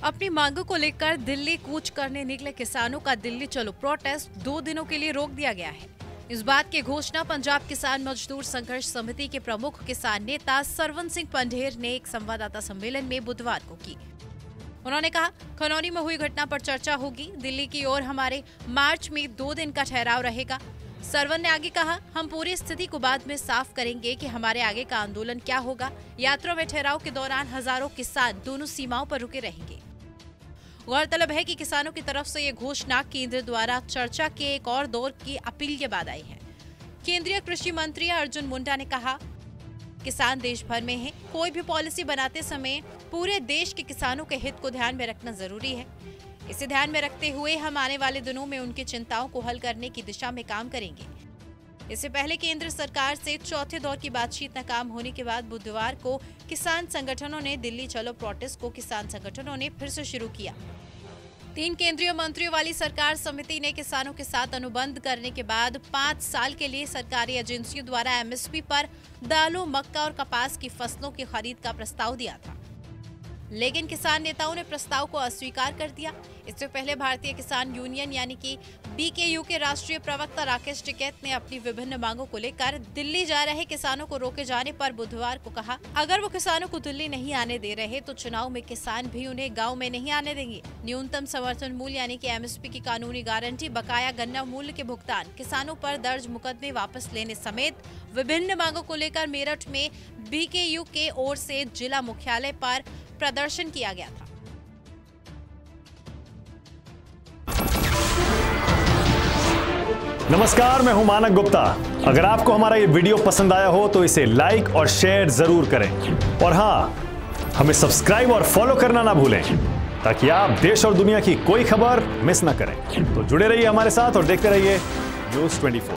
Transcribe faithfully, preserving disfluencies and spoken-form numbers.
अपनी मांगों को लेकर दिल्ली कूच करने निकले किसानों का दिल्ली चलो प्रोटेस्ट दो दिनों के लिए रोक दिया गया है। इस बात की घोषणा पंजाब किसान मजदूर संघर्ष समिति के प्रमुख किसान नेता सरवन सिंह पंढेर ने एक संवाददाता सम्मेलन में बुधवार को की। उन्होंने कहा, खनौरी में हुई घटना पर चर्चा होगी। दिल्ली की ओर हमारे मार्च में दो दिन का ठहराव रहेगा। सरवन ने आगे कहा, हम पूरी स्थिति को बाद में साफ करेंगे कि हमारे आगे का आंदोलन क्या होगा। यात्रा में ठहराव के दौरान हजारों किसान दोनों सीमाओं पर रुके रहेंगे। गौरतलब है कि किसानों की तरफ से ये घोषणा केंद्र द्वारा चर्चा के एक और दौर की अपील के बाद आई है। केंद्रीय कृषि मंत्री अर्जुन मुंडा ने कहा, किसान देश भर में हैं। कोई भी पॉलिसी बनाते समय पूरे देश के किसानों के हित को ध्यान में रखना जरूरी है। इसे ध्यान में रखते हुए हम आने वाले दिनों में उनकी चिंताओं को हल करने की दिशा में काम करेंगे। इससे पहले केंद्र सरकार से चौथे दौर की बातचीत नाकाम होने के बाद बुधवार को किसान संगठनों ने दिल्ली चलो प्रोटेस्ट को किसान संगठनों ने फिर से शुरू किया। तीन केंद्रीय मंत्रियों वाली सरकार समिति ने किसानों के साथ अनुबंध करने के बाद पाँच साल के लिए सरकारी एजेंसियों द्वारा एमएसपी पर दालों, मक्का और कपास की फसलों की खरीद का प्रस्ताव दिया था, लेकिन किसान नेताओं ने प्रस्ताव को अस्वीकार कर दिया। इससे पहले भारतीय किसान यूनियन यानी कि बीकेयू के राष्ट्रीय प्रवक्ता राकेश टिकैत ने अपनी विभिन्न मांगों को लेकर दिल्ली जा रहे किसानों को रोके जाने पर बुधवार को कहा, अगर वो किसानों को दिल्ली नहीं आने दे रहे तो चुनाव में किसान भी उन्हें गांव में नहीं आने देंगे। न्यूनतम समर्थन मूल्य यानी कि एमएसपी की कानूनी गारंटी, बकाया गन्ना मूल्य के भुगतान, किसानों पर दर्ज मुकदमे वापस लेने समेत विभिन्न मांगों को लेकर मेरठ में बीकेयू के ओर से जिला मुख्यालय पर प्रदर्शन किया गया था। नमस्कार, मैं हूं मानक गुप्ता। अगर आपको हमारा ये वीडियो पसंद आया हो तो इसे लाइक और शेयर जरूर करें, और हां, हमें सब्सक्राइब और फॉलो करना ना भूलें ताकि आप देश और दुनिया की कोई खबर मिस ना करें। तो जुड़े रहिए हमारे साथ और देखते रहिए न्यूज़ चौबीस।